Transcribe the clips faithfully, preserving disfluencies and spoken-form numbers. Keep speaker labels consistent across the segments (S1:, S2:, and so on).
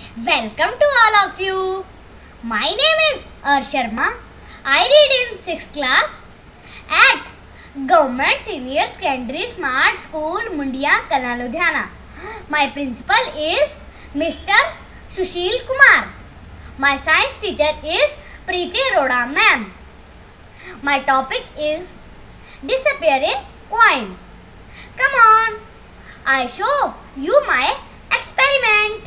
S1: Welcome to all of you. My name is Ar Sharma. I read in sixth class at Government Senior Secondary Smart School, Mundia, Kalna, Ludhiana. My principal is Mister Sushil Kumar. My science teacher is Preeti Arora ma'am. My topic is disappearing coin. Come on, I show you my experiment.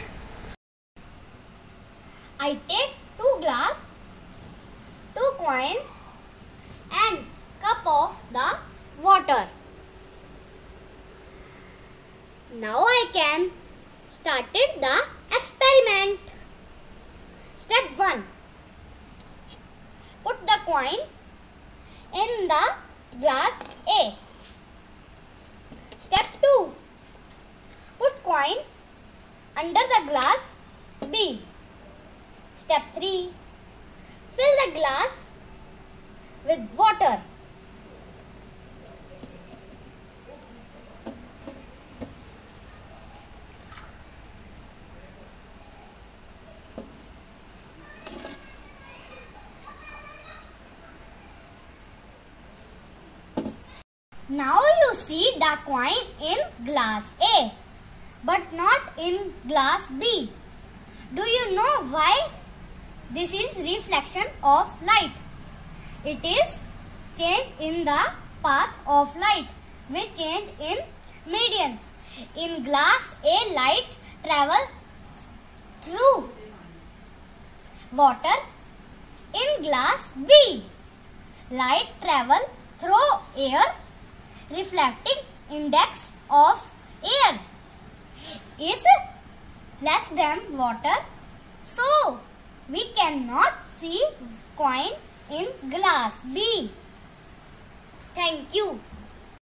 S1: I take two glass, two coins and cup of the water. Now I can started the experiment. Step one. Put the coin in the glass A. Step two. Put coin under the glass B. Step three. Fill the glass with water. Now you see the coin in glass A, but not in glass B. Do you know why? This is reflection of light. It is change in the path of light with change in median. In glass A, light travels through water. In glass B, light travels through air. Reflecting index of air is less than water, so we cannot see coin in glass B. Thank you.